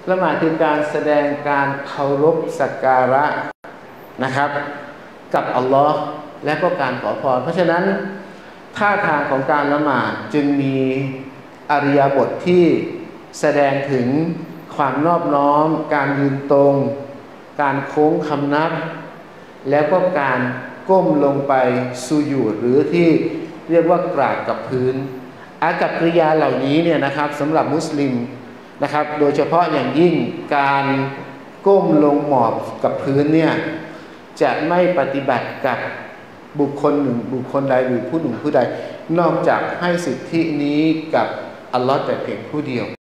ละหมาดคือการแสดงการเคารพสักการะนะครับกับอัลลอฮ์และก็การขอพรเพราะฉะนั้นท่าทางของการละหมาดจึงมีอิริยาบถที่แสดงถึงความนอบน้อมการยืนตรงการโค้งคำนับแล้วก็การก้มลงไปสุญูดหรือที่เรียกว่ากราบกับพื้นอากัปกิริยาเหล่านี้เนี่ยนะครับสำหรับมุสลิมนะครับโดยเฉพาะอย่างยิ่งการก้มลงหมอบกับพื้นเนี่ยจะไม่ปฏิบัติกับบุคคลหนึ่งบุคคลใดหรือผู้หนึ่งผู้ใดนอกจากให้สิทธินี้กับอัลลอฮ์แต่เพียงผู้เดียว